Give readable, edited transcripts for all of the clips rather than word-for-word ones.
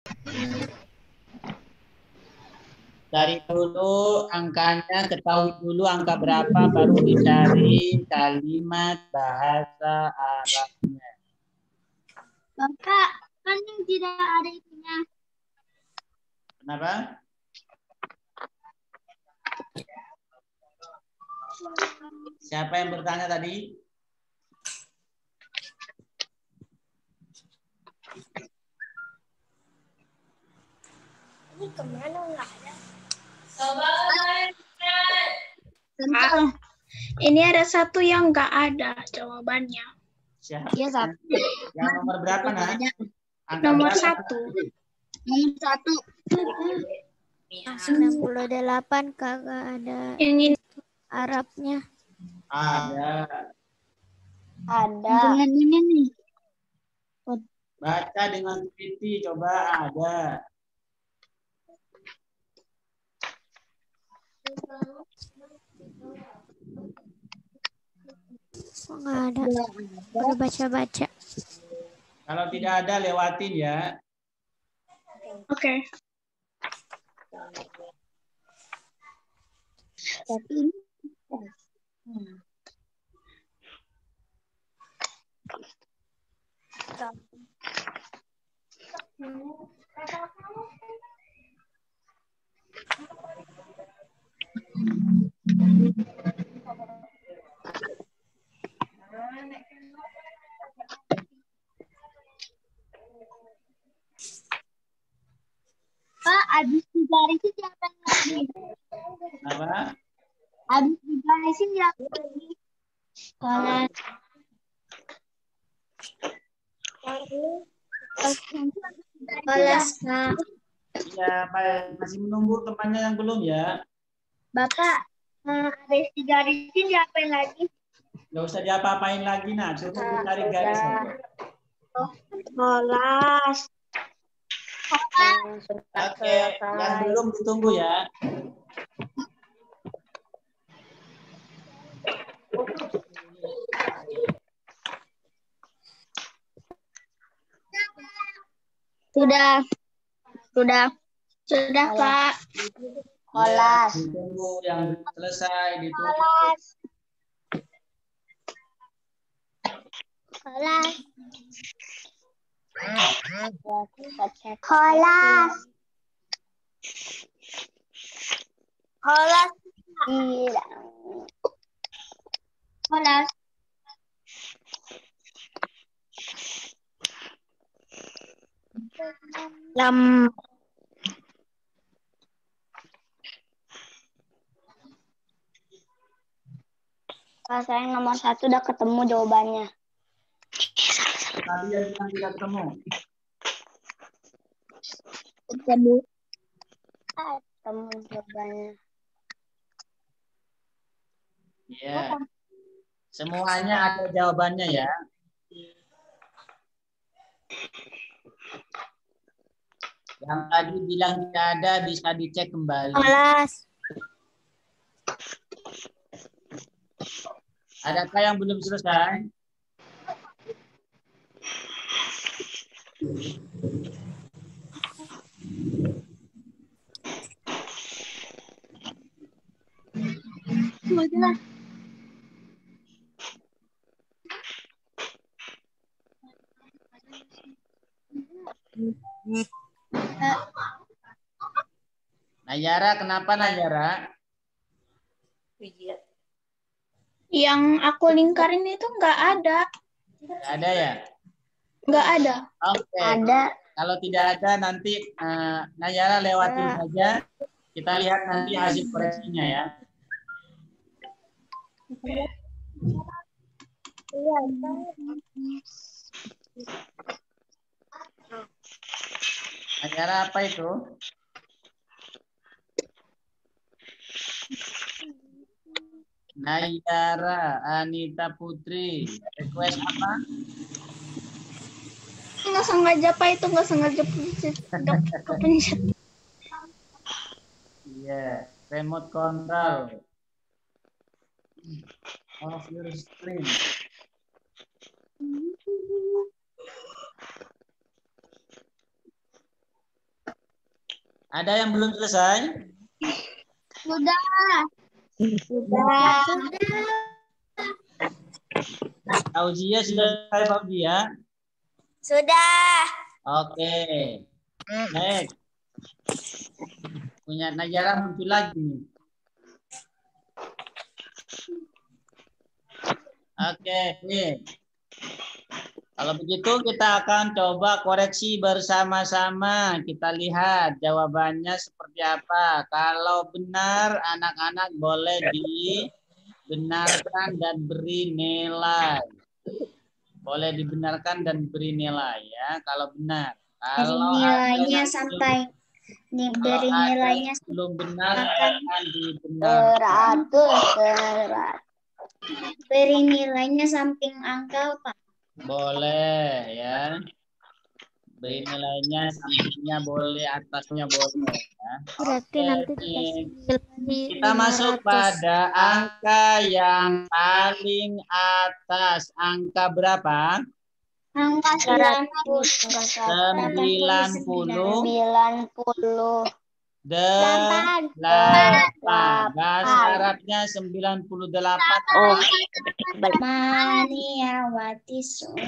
Dari dulu angkanya, ketahui dulu angka berapa, baru dicari kalimat bahasa Arabnya. Bapak, kan yang tidak ada itunya. Kenapa? Siapa yang bertanya tadi? Ini kemana nggak ada? Ini ada satu yang nggak ada jawabannya. Siapa? Iya, satu. Yang nomor berapa, Nak? Angka Nomor berapa? 1. Nomor 1. 98 kagak ada Yang ini Arabnya. Ada. dengan ini nih. Baca dengan teliti, coba ada. Kok nggak ada? Udah baca-baca. Kalau tidak ada, lewatin ya. Oke. Tapi ini Pak, habis digarisin diapain lagi? Apa? Habis digarisin diapain lagi? Kalau Kelas, Kak. Iya, Pak, masih menunggu temannya yang belum ya. Bapak, habis digarisin diapain lagi? Nggak usah diapa-apain lagi, Nak. Cukup dicari garis saja. Kelas. Oke, yang belum ditunggu ya. Sudah. Sudah, Pak. Ya, ditunggu yang selesai, ditunggu. Kelas. Kelas. Kelas. Kelas. Kelas saya nomor 1 udah ketemu jawabannya. Tadi yang bilang tidak ketemu. Ketemu jawabannya. Ya. Semuanya ada jawabannya ya. Yang tadi bilang tidak ada bisa dicek kembali. Kelas. Adakah yang belum selesai? Sudah. Nayara, kenapa Nayara? Yang aku lingkarin itu nggak ada. Tidak ada ya? Nggak ada. Oke. Ada. Kalau tidak ada nanti Nayara lewatin saja. Kita lihat nanti hasil koreksinya ya. Nayara apa itu? Nayara Anita Putri. Request apa? Nggak sengaja, Pak, itu nggak sengaja kepencet. Iya, remote control of your screen. Ada yang belum selesai? Sudah. Fauzia sudah selesai, Fauzia? Sudah. Oke. Next. Punya Najara muncul lagi nih. Oke, nih. Kalau begitu kita akan coba koreksi bersama-sama. Kita lihat jawabannya seperti apa. Kalau benar, anak-anak boleh dibenarkan dan beri nilai. Boleh dibenarkan dan beri nilai ya. Kalau benar. Kalau Nilainya sampai beri nilainya belum benar akan dibenarkan. 100. Beri nilainya samping angka, Pak. Boleh ya. Beri nilainya sampingnya boleh, atasnya boleh ya. Berarti nanti Kita masuk pada angka yang paling atas. Angka berapa? Angka 90. 8. Bahasa Arabnya 98. Maniyawati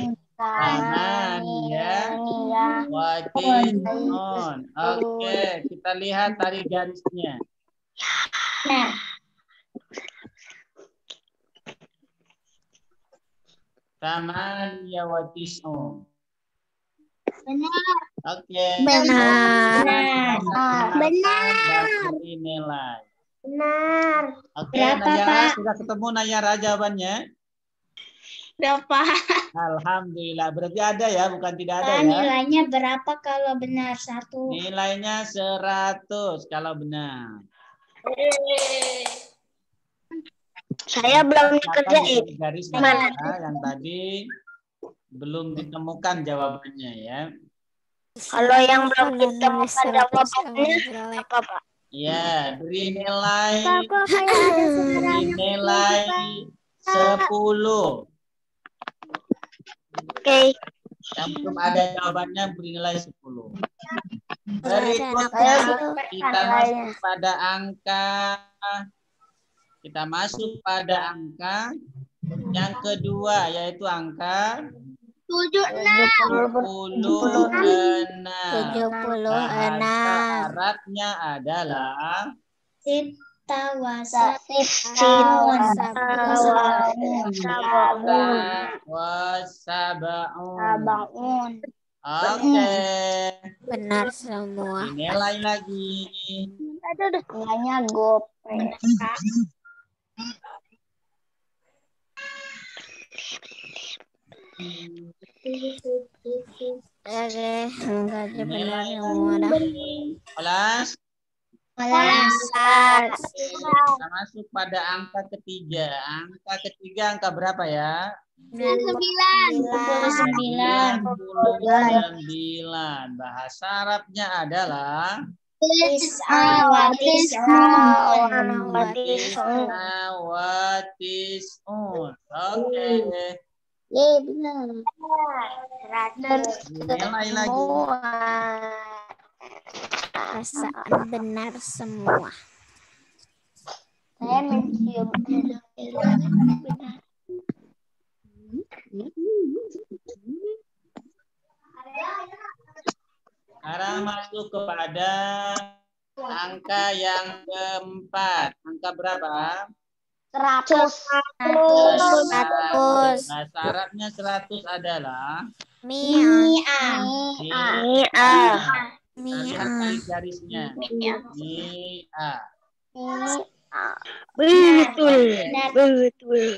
on. Oke, kita lihat tadi garisnya. Nah, Tamaniyawatis'un. benar. Oke. Benar. Beri nilai. Benar. Oke, Berapa, Nayara Pak? sudah ketemu Nayara jawabannya? Berapa? Alhamdulillah. Berarti ada ya, bukan tidak ada ya? Nilainya berapa kalau benar? 1. Nilainya 100 kalau benar. Saya belum dikerjain. Garis mana yang tadi belum ditemukan jawabannya ya. Kalau yang belum ditemukan jawabannya apa, Pak? Ya, beri nilai. Beri Nilai 10. Oke. Yang belum ada jawabannya beri nilai 10. Berikutnya kita masuk pada angka. Kita masuk pada angka yang kedua, yaitu angka 76. Bahasa Arabnya adalah wasabaun. Oke. Benar semua. Nilai lagi. Nilainya gopeng. Oke, enggak benar semua dah. Kelas. Kita masuk pada angka ketiga. Angka ketiga angka berapa ya? 99. 99. Bahasa Arabnya adalah Tis'awatisun. Oke. Benar. Nilai lagi. Perasaan benar semua. Saya mencium benar. Sekarang masuk kepada angka yang keempat. Angka berapa? 100. Bahasa Arabnya 100 adalah Mia. lihat tadi garisnya. Mia. Betul.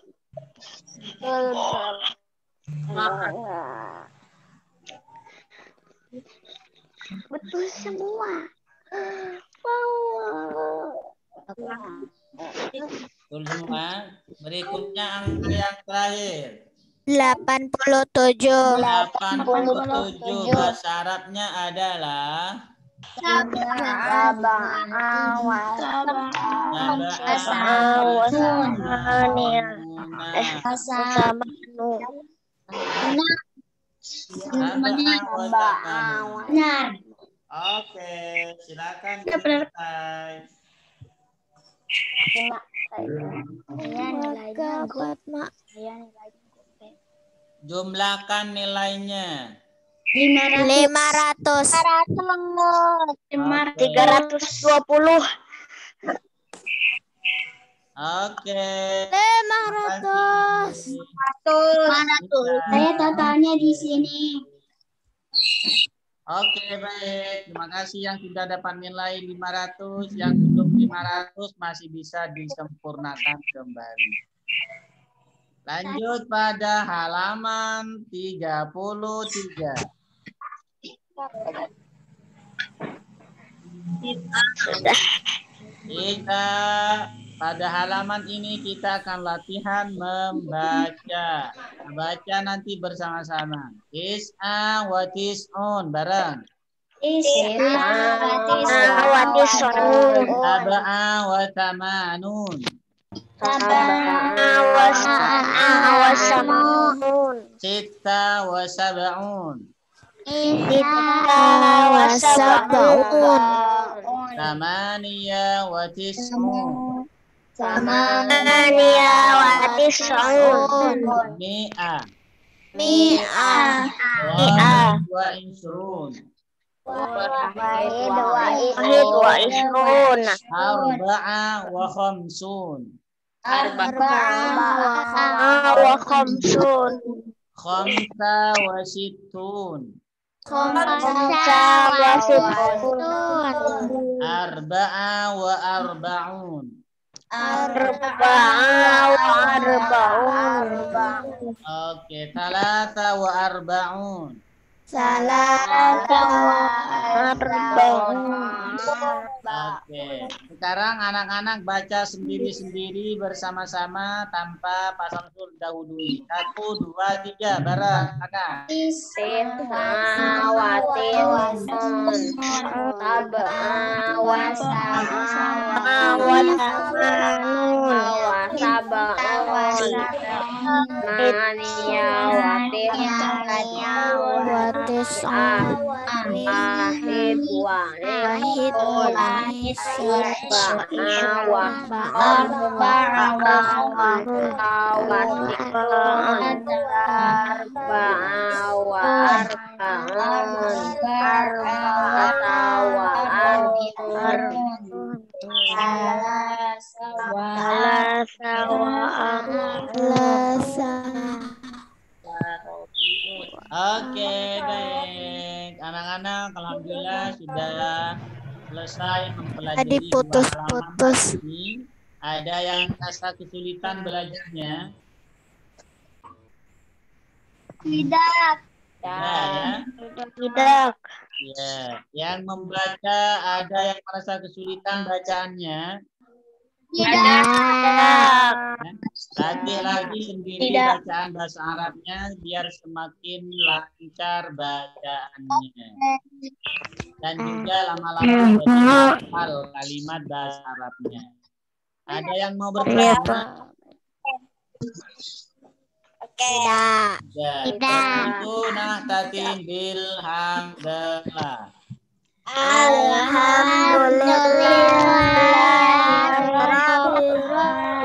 Betul semua. Betul semua. Berikutnya angka yang terakhir. 87. 87. Bahasa Arabnya adalah Benar. Oke. silakan dimulai. Jumlahkan nilainya. 500. 320. Oke. 500. Saya totalnya di sini. Oke, baik. Terima kasih yang sudah dapat nilai 500. Yang belum 500 masih bisa disempurnakan kembali. Lanjut pada halaman 33. Kita pada halaman ini kita akan latihan membaca. Baca nanti bersama-sama. Tis'a wa tis'un bareng. Sab'a wa tamanun. Sitta wa sab'un. Thamaniya wa tis'un. Mi'a. Wa isrun. Arba'a wa khamsun. Khamsa wa sittun. Arba'a wa arba'un. Oke, talata wa arba'un. Oke, sekarang anak-anak baca sendiri-sendiri bersama-sama tanpa Pak Samsul dahului. 1, 2, 3, bareng. Kakak. Oke, baik. Anak-anak, alhamdulillah sudah selesai mempelajari Tadi putus-putus. dua halaman ini. Ada yang rasa kesulitan belajarnya? Tidak. Ya. Tidak. Ya. Yang membaca ada yang merasa kesulitan bacaannya? Latih lagi sendiri bacaan bahasa Arabnya biar semakin lancar bacaannya. Dan juga lama-lama jadi hafal kalimat bahasa Arabnya. Ada yang mau bertanya? Tidak. Itu nahtatin bil hamdalah. Alhamdulillah.